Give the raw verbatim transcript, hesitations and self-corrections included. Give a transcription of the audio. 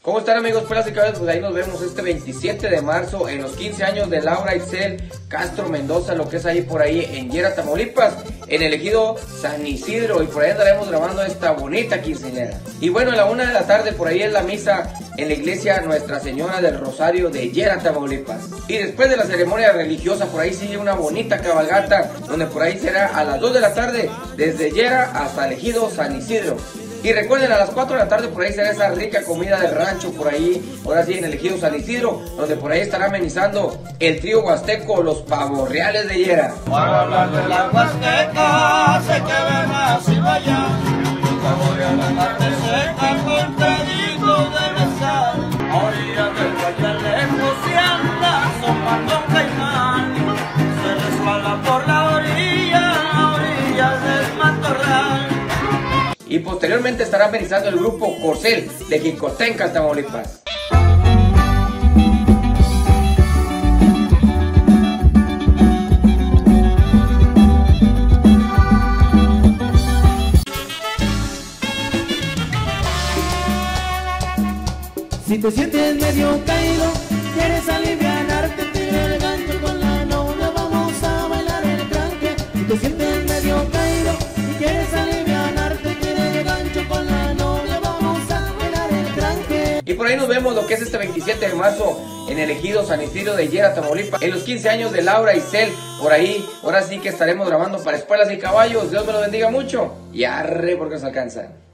¿Cómo están, amigos? Pelas y Caballos, pues ahí nos vemos este veintisiete de marzo en los quince años de Laura Itzel Castro Mendoza, lo que es ahí por ahí en Llera, Tamaulipas, en el ejido San Isidro, y por ahí andaremos grabando esta bonita quinceañera. Y bueno, a la una de la tarde por ahí es la misa en la iglesia Nuestra Señora del Rosario de Llera, Tamaulipas. Y después de la ceremonia religiosa por ahí sigue una bonita cabalgata, donde por ahí será a las dos de la tarde desde Llera hasta el ejido San Isidro. Y recuerden, a las cuatro de la tarde por ahí será esa rica comida del rancho por ahí, ahora sí en el ejido San Isidro, donde por ahí estará amenizando el trío huasteco Los Pavos Reales de Llera. Para hablar de la Huasteca, sé que ven así vaya, nunca voy a la parte seca con pedito de besar. A orillas del cual lejos y anda asomando un caimán, se resbala por la orilla, a orillas del matorral. Y posteriormente estará amenizando el grupo Corcel de Jicotenca, Tamaulipas. Si te sientes medio caído, quieres alivianarte, tira el gancho con la novia, vamos a bailar el tranque. Si te sientes medio caído y quieres alivianarte, tira el gancho con la novia, vamos a bailar el tranque. Y por ahí nos vemos lo que es este veintisiete de marzo en el ejido San Isidro de Llera, Tamaulipas, en los quince años de Laura Itzel. Por ahí, ahora sí que estaremos grabando para Espuelas y Caballos. Dios me lo bendiga mucho y arre porque se alcanza.